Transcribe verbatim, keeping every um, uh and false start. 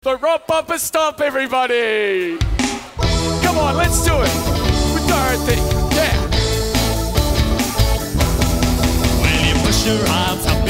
The rope bump and stomp, everybody. Come on, let's do it. With Dorothy, yeah. Well, you push your arms up